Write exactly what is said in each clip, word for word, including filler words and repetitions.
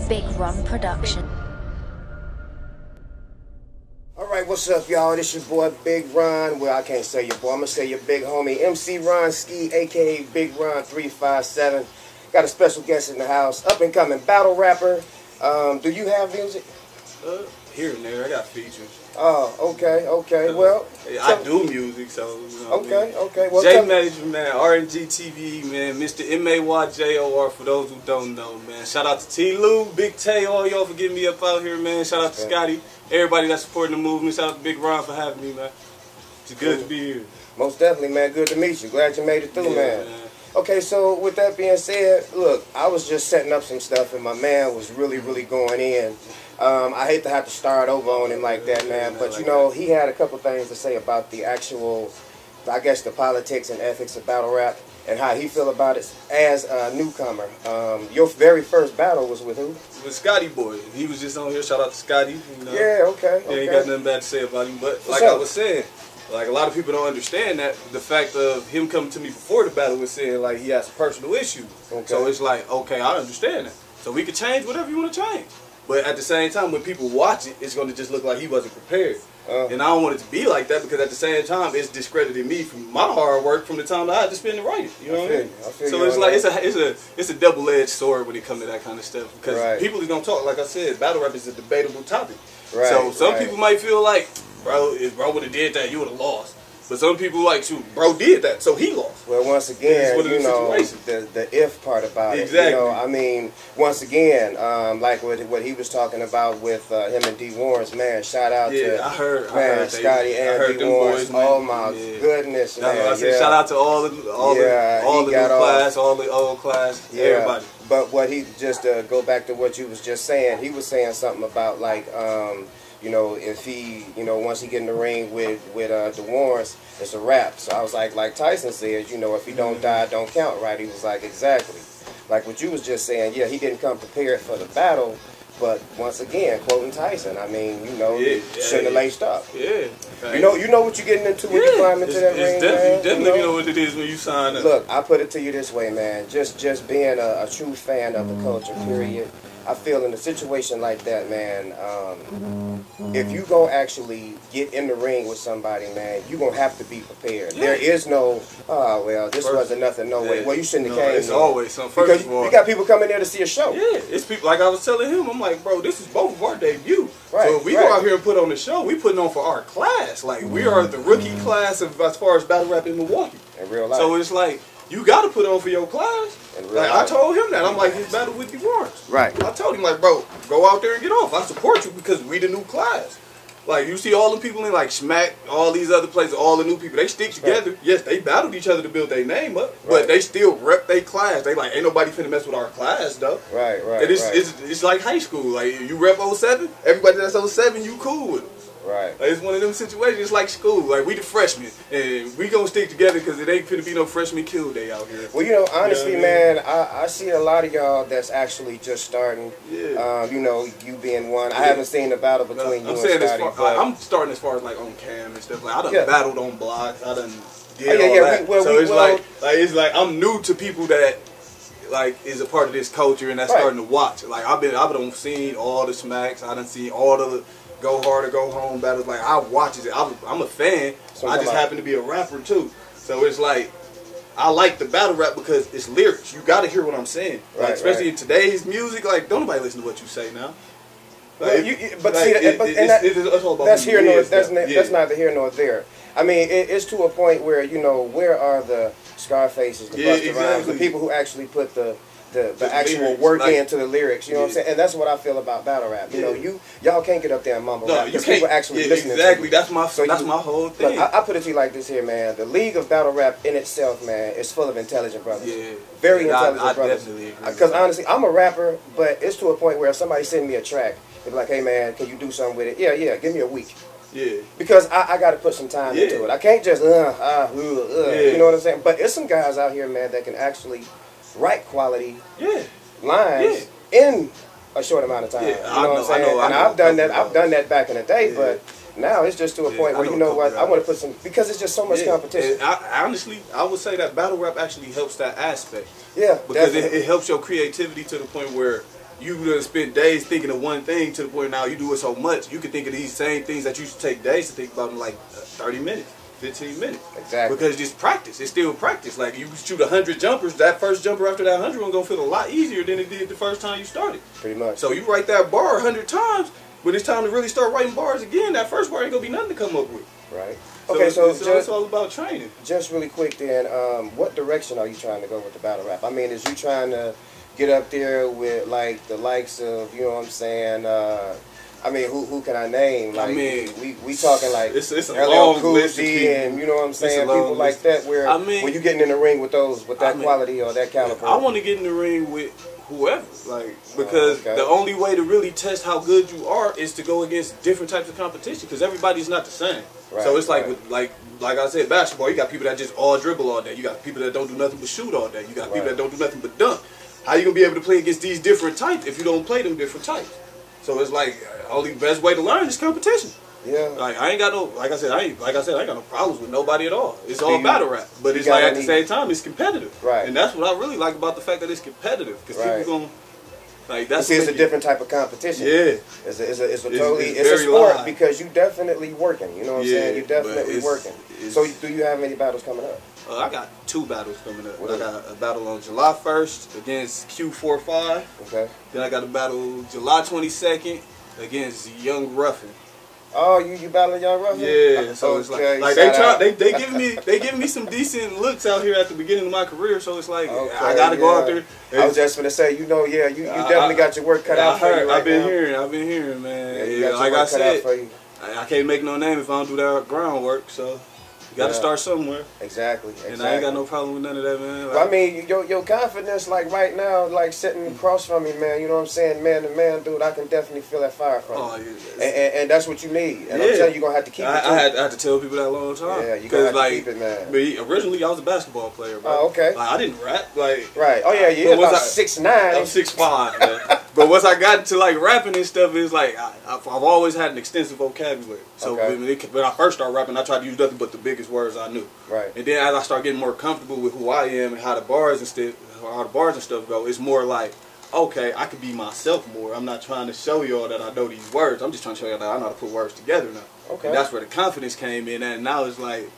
Big Ron production. Alright, what's up, y'all? This your boy Big Ron. Well, I can't say your boy. I'm going to say your big homie, M C Ron-Skii, a k a. Big Ron three five seven. Got a special guest in the house. Up and coming battle rapper. Um, do you have music? Uh, here and there. I got features. Oh, okay, okay. Well, I do music, so you know. Okay, what I mean? okay. Well, JayMayjor, man, R N G T V, man, Mister M A Y J O R for those who don't know, man. Shout out to T. Lou, Big Tay, all y'all for getting me up out here, man. Shout out to Scotty, everybody that's supporting the movement. Shout out to Big Ron for having me, man. It's good to be here. Most definitely, man. Good to meet you. Glad you made it through, Yeah, man. man. Okay, so with that being said, look, I was just setting up some stuff, and my man was really, really going in. Um, I hate to have to start over on him like that, man, but you know, he had a couple things to say about the actual, I guess, the politics and ethics of battle rap and how he feel about it as a newcomer. Um, your very first battle was with who? With Scotty Boy. He was just on here. Shout out to Scotty. You know? Yeah, okay, okay. Yeah, ain't got nothing bad to say about him. But like up? I was saying, like a lot of people don't understand that the fact of him coming to me before the battle was saying like he has personal issues. Okay. So it's like, okay, I understand that. So we can change whatever you want to change. But at the same time, when people watch it, it's going to just look like he wasn't prepared. Uh, and I don't want it to be like that because at the same time, it's discrediting me from my hard work from the time that I had to spend to write it. You know what I mean? So it's like it's a it's a it's a double edged sword when it comes to that kind of stuff because right. people is gonna talk. Like I said, battle rap is a debatable topic. Right, so some right. people might feel like, bro, if bro would have did that, you would have lost. But some people like, shoot, bro did that, so he lost. Well, once again, you know, situations. the the if part about exactly. it. You know, I mean, once again, um, like what what he was talking about with uh, him and D. Warren's, man, shout out yeah, to I heard, man, I heard Scotty they, and D. Warren's. Oh my yeah. goodness, That's man! what I said. Yeah. Shout out to all the all yeah, the all the new all, class, all the old class, yeah, everybody. But what he just to go back to what you was just saying, he was saying something about like. Um, You know, if he, you know, once he get in the ring with with uh, the Warrens, it's a wrap. So I was like, like Tyson said, you know, if he don't die, don't count, right? He was like, exactly. Like what you was just saying, yeah, he didn't come prepared for the battle, but once again, quoting Tyson, I mean, you know, yeah, shouldn't have yeah, laced up. Yeah. You know, you know what you're getting into when yeah. you climb into it's, that it's ring, definitely, man. You definitely you know? know what it is when you sign up. Look, I put it to you this way, man. Just, just being a, a true fan of the culture, period. I feel in a situation like that, man, um, if you gonna actually get in the ring with somebody, man, you gonna have to be prepared. Yeah. There is no, oh well, this first, wasn't nothing, no yeah. way. Well, you shouldn't have no, came. It's here. always something. First because of all, you got people coming there to see a show. Yeah, it's people like I was telling him. I'm like, bro, this is both of our debut. Right, so if we right. go out here and put on the show, we putting on for our class. Like we are the rookie class of as far as battle rap in Milwaukee. In real life. So it's like. You got to put on for your class. Like, I told him that. I'm like, his battle with the Warrens. Right. I told him, like, bro, go out there and get off. I support you because we the new class. Like, you see all the people in, like, Smack, all these other places, all the new people, they stick together. Right. Yes, they battled each other to build their name up, right. but they still rep their class. They like, ain't nobody finna mess with our class, though. Right, right, and it's, right. It's, it's like high school. Like, you rep oh seven, everybody that's oh seven, you cool with them. Right. Like, it's one of them situations. It's like school. Like, we the freshmen, and we gonna stick together because it ain't finna be no freshman kill day out here. Well, you know, honestly, you know what I mean? man, I, I see a lot of y'all that's actually just starting. Yeah. Um, you know, you being one. Yeah. I haven't seen the battle between no, you I'm and saying Scotty. As far, I'm starting as far as like on cam and stuff. Like I done yeah. battled on blocks. I done did oh, yeah, all yeah, that. we, well, so we, it's well, like, like it's like I'm new to people that like is a part of this culture and that's right. starting to watch. Like I've been, I've been seen all the smacks. I done seen all the go hard or go home battles. Like I watch it. I'm, I'm a fan. So I just happen to be a rapper too. So it's like I like the battle rap because it's lyrics. You got to hear what I'm saying. Like, right, especially right. in today's music. Like don't nobody listen to what you say now. Like, well, you, but like, see, it, but, it, and that, it's, it's all about that's here nor that's, yeah. that's neither here nor there. I mean, it, it's to a point where you know where are the Scarfaces, the yeah, Busta exactly. Rhymes, the people who actually put the the, the, the actual lyrics, work like, into the lyrics, you know yeah. what I'm saying? And that's what I feel about battle rap. You yeah. know, you y'all can't get up there and mumble no, rap you because can't, people actually yeah, listening exactly. to you. That's my so that's you, my whole thing. Look, I, I put it to you like this here, man. The league of battle rap in itself, man, is full of intelligent brothers. Yeah, very yeah, intelligent I, I brothers. Definitely agree. Because honestly, I'm a rapper, but it's to a point where if somebody send me a track, they be like, "Hey, man, can you do something with it?" Yeah, yeah. Give me a week. Yeah. Because I, I got to put some time yeah. into it. I can't just uh, uh, uh, uh yeah. you know what I'm saying? But it's some guys out here, man, that can actually write quality yeah. lines yeah. in a short amount of time. Yeah, you know, I know what I'm saying? I know, and I know I've done that. I've done that back in the day, yeah. but now it's just to a yeah, point where know you know what? guys. I want to put some because it's just so much yeah. competition. And I, honestly, I would say that battle rap actually helps that aspect. Yeah, because it, definitely. it helps your creativity to the point where you done spent days thinking of one thing to the point now you do it so much, you can think of these same things that you used to take days to think about in like thirty minutes, fifteen minutes. Exactly. Because it's practice. It's still practice. Like you shoot a hundred jumpers, that first jumper after that hundred one gonna feel a lot easier than it did the first time you started. Pretty much. So you write that bar a hundred times, when it's time to really start writing bars again, that first bar ain't gonna be nothing to come up with. Right. So, okay, so, so just, it's all about training. Just really quick then, um, what direction are you trying to go with the battle rap? I mean, is you trying to get up there with like the likes of, you know what I'm saying, uh, I mean, who who can I name? Like, I mean, we we talking like it's, it's a L L long list of people. and you know what I'm saying, people like that. Where I mean, when you getting in the ring with those with that I mean, quality or that caliber, I want to get in the ring with whoever, like because oh, okay. the only way to really test how good you are is to go against different types of competition because everybody's not the same. Right, so it's like right. with like like I said, basketball. You got people that just all dribble all day. You got people that don't do nothing but shoot all day. You got people right. that don't do nothing but dunk. How you gonna be able to play against these different types if you don't play them different types? So it's like only best way to learn is competition. Yeah. Like I ain't got no like I said I ain't like I said I ain't got no problems with nobody at all. It's all you, battle rap, but it's like at the same time it's competitive. Right. And that's what I really like about the fact that it's competitive because right. people gonna like that's. See, it's a different type of competition. Yeah. It's a, it's a, it's a it's, totally it's, it's a sport live. because you definitely working. You know what I'm yeah, saying? You definitely it's, working. It's, so do you have any battles coming up? Uh, I got two battles coming up. What I got a battle on July first against Q forty-five. Okay. Then I got a battle July twenty-second against Young Ruffin. Oh, you you battling Young Ruffin? Yeah. So okay. It's like, like they try, they they giving me they giving me some decent looks out here at the beginning of my career. So it's like okay, I gotta yeah. go out there. I was just gonna say, you know, yeah, you, you definitely I, got your work cut I out for heard, you right I've been now. hearing, I've been hearing, man. Yeah, you yeah, got like your work I cut said, out for you. I, I can't make no name if I don't do that groundwork. So. You got to yeah. start somewhere. Exactly, exactly. And I ain't got no problem with none of that, man. Like, well, I mean, your your confidence, like right now, like sitting across from me, man. You know what I'm saying, man to man, dude. I can definitely feel that fire from oh, you. Yeah, and, and, and that's what you need. And yeah. I'm telling you, you're gonna have to keep I, it. Too. I had I had to tell people that a long time. Yeah, you gotta have like, to keep it, man. Me, originally, I was a basketball player, bro. Oh, okay. Like, I didn't rap, like. Right. Oh yeah, yeah. About I, six nine. I'm six five, man. But once I got into like rapping and stuff, it's like I, I've, I've always had an extensive vocabulary. So okay. when, it, when I first started rapping, I tried to use nothing but the biggest words I knew. Right. And then as I start getting more comfortable with who I am and how the bars and stuff, how the bars and stuff go, it's more like, okay, I can be myself more. I'm not trying to show y'all that I know these words. I'm just trying to show y'all that I know how to put words together now. Okay. And that's where the confidence came in. And now it's like,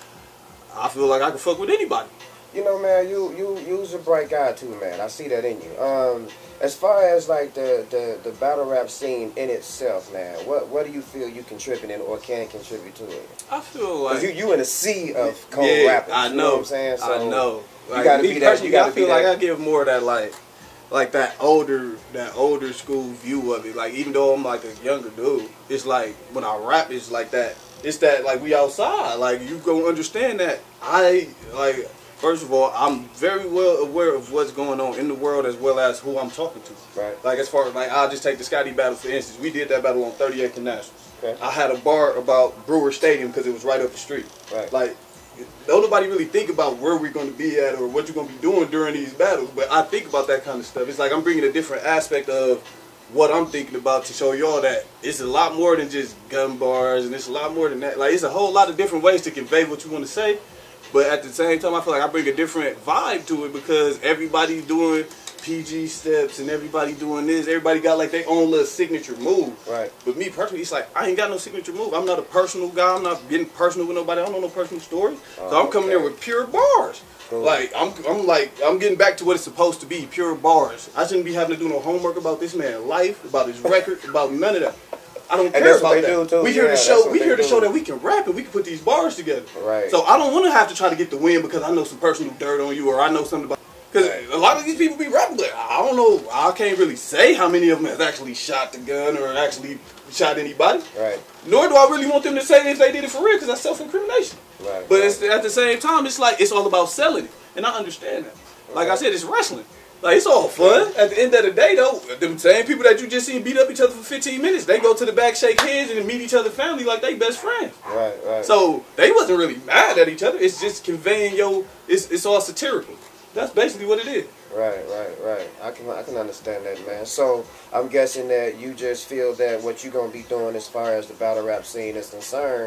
I feel like I can fuck with anybody. You know, man, you you you's a bright guy too, man. I see that in you. Um, as far as like the, the, the battle rap scene in itself, man, what what do you feel you contributing or can contribute to it? I feel like you you in a sea of cold yeah, rappers. I know. You know what I'm saying? So I know. Like, you gotta me be that. personally, You gotta I feel be like that. I give more of that like like that older that older school view of it. Like even though I'm like a younger dude, it's like when I rap, it's like that. It's that like we outside. Like you gonna understand that I like. First of all, I'm very well aware of what's going on in the world as well as who I'm talking to. Right. Like as far as like, I'll just take the Scotty battle for instance. We did that battle on thirty-eighth and National. Okay. I had a bar about Brewer Stadium because it was right up the street. Right. Like, don't nobody really think about where we're going to be at or what you're going to be doing during these battles. But I think about that kind of stuff. It's like I'm bringing a different aspect of what I'm thinking about to show y'all that it's a lot more than just gun bars and it's a lot more than that. Like, it's a whole lot of different ways to convey what you want to say. But at the same time, I feel like I bring a different vibe to it because everybody's doing P G steps and everybody doing this. Everybody got like their own little signature move. Right. But me personally, it's like I ain't got no signature move. I'm not a personal guy. I'm not getting personal with nobody. I don't know no personal stories. Oh, so I'm coming okay. there with pure bars. Cool. Like I'm, I'm like I'm getting back to what it's supposed to be, pure bars. I shouldn't be having to do no homework about this man's life, about his record, about none of that. I don't care about that. We here yeah, to show. We here to do. show that we can rap and we can put these bars together. Right. So I don't want to have to try to get the win because I know some personal dirt on you or I know something about. Because right. a lot of these people be rapping, but I don't know. I can't really say how many of them has actually shot the gun or actually shot anybody. Right. Nor do I really want them to say if they did it for real because that's self-incrimination. Right. But right. It's, at the same time, it's like it's all about selling it, and I understand that. Like right. I said, it's wrestling. Like, it's all fun. At the end of the day, though, them same people that you just seen beat up each other for fifteen minutes, they go to the back, shake hands, and meet each other's family like they best friends. Right, right. So, they wasn't really mad at each other. It's just conveying your, it's, it's all satirical. That's basically what it is. Right, right, right. I can I can understand that, man. So, I'm guessing that you just feel that what you're going to be doing as far as the battle rap scene is concerned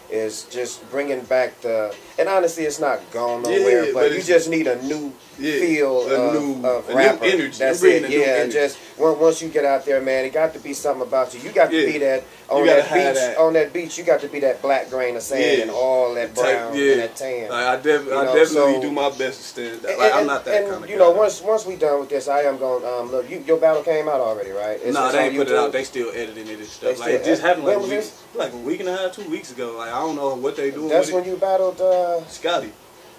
is just bringing back the, and honestly it's not gone nowhere, yeah, but, but you just need a new yeah, feel a of, new, of a rapper. New energy. That's it. it. Yeah, just once you get out there, man, it got to be something about you. You got to yeah. be that on that beach. That. On that beach, you got to be that black grain of sand yeah. and all that brown yeah. and that tan. Like, I, def you know, I definitely so, do my best to stand. Like, and, I'm not that and, kind of you guy. know, once once we done with this, I am going. Um, look, you, your battle came out already, right? No, nah, they ain't put it out. They still editing it and stuff. They like it just happened like a, week, like a week and a half, two weeks ago. Like I don't know what they doing. That's with when it. you battled uh, Scotty.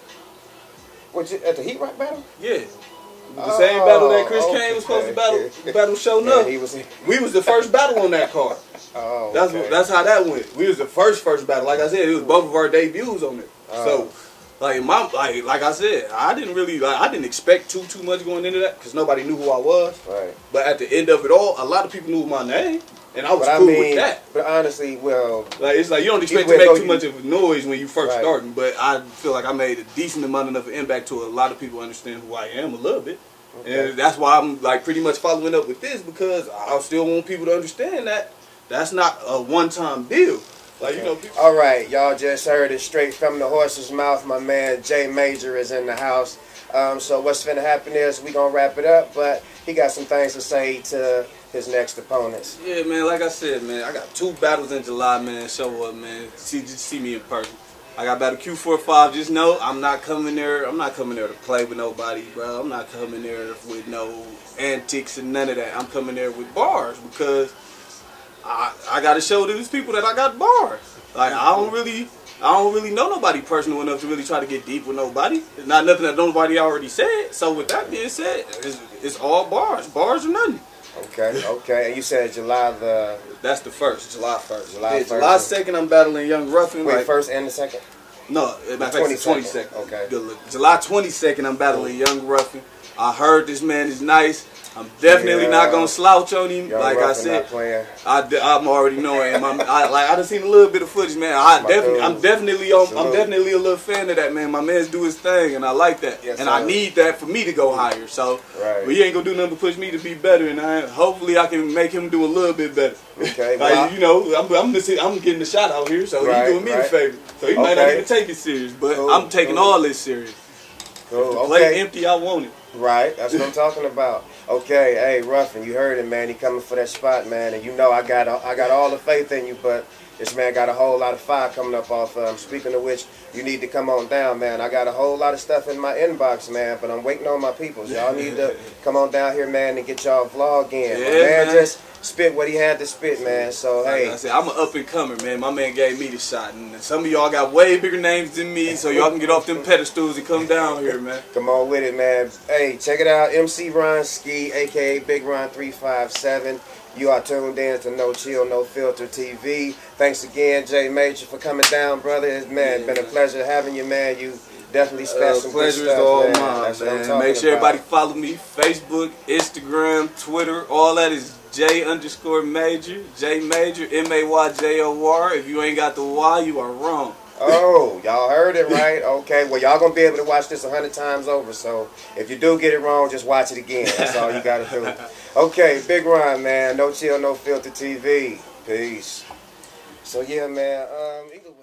What you, at the Heat Rock battle? Yeah. The oh, same battle that Chris okay. Kane was supposed to battle, battle showing yeah, up. He was, we was the first battle on that card. Oh, that's okay. what, that's how that went. We was the first first battle. Like I said, it was both of our debuts on it. Oh. So, like my like like I said, I didn't really like I didn't expect too too much going into that because nobody knew who I was. Right. But at the end of it all, a lot of people knew my name. And I was but cool I mean, with that. But honestly, well... Like, it's like you don't expect to make too much of a noise when you first right. starting, but I feel like I made a decent amount of impact to a lot of people understand who I am a little bit. Okay. And that's why I'm like pretty much following up with this because I still want people to understand that that's not a one-time deal. Like, you know, people... All right, y'all just heard it straight from the horse's mouth. My man JayMayjor is in the house. Um, so what's finna happen is we gonna wrap it up, but he got some things to say to his next opponents. Yeah, man, like I said, man, I got two battles in July, man. Show up, man. See, just see me in person. I got battle Q forty-five. Just know I'm not coming there. I'm not coming there to play with nobody, bro. I'm not coming there with no antics and none of that. I'm coming there with bars because I I got to show these people that I got bars. Like I don't really. I don't really know nobody personal enough to really try to get deep with nobody. It's not nothing that nobody already said. So with that being said, it's, it's all bars. Bars or nothing. Okay, okay. And you said July the... That's the first. July first. July yeah, first. July second, I'm battling Young Ruffin. Wait, like, first and the second? No, the twenty-second. Okay. July twenty-second, I'm battling Young Ruffin. I heard this man is nice. I'm definitely yeah. not gonna slouch on him. Young like Ruffin I said, I, I'm already knowing him. I'm, I like I done seen a little bit of footage, man. I definitely, I'm definitely, on, I'm definitely a little fan of that, man. My man's do his thing, and I like that, yes, and sir. I need that for me to go higher. So, right. but he ain't gonna do nothing but push me to be better, and I hopefully I can make him do a little bit better. Okay, like well, you know, I'm I'm, just, I'm getting the shot out here, so right, he's doing me right. the favor. So he okay. might not even take it serious, but cool, I'm taking cool. all this serious. Cool. If the okay. plate empty, I want it. Right, that's what I'm talking about. Okay, hey Ruffin, you heard it, man. He coming for that spot, man, and you know I got I got all the faith in you, but this man got a whole lot of fire coming up off of him. Speaking of which, you need to come on down, man. I got a whole lot of stuff in my inbox, man, but I'm waiting on my peoples. Y'all need to come on down here, man, and get y'all vlog in. Yeah, my man, man just spit what he had to spit, man. So like hey, I said, I'm an up and comer, man. My man gave me the shot, and some of y'all got way bigger names than me, so y'all can get off them pedestals and come down here, man. Come on with it, man. Hey, check it out, M C Ron-Skii, aka Big Ron three five seven. You are tuned in to noChill, noFilterTV. Thanks again, JayMayjor, for coming down, brother. It's, man, yeah, been a pleasure having you, man. You definitely spent uh, some good stuff, all man. mine, That's man. what I'm talking Make sure about. everybody follow me. Facebook, Instagram, Twitter. All that is J underscore Major. JayMayjor, M A Y J O R. If you ain't got the Y, you are wrong. Oh, y'all heard it right? Okay, well, y'all going to be able to watch this a hundred times over, so if you do get it wrong, just watch it again. That's all you got to do. Okay, Big Ron, man. noChill, noFilterTV. Peace. So, yeah, man, um, either way.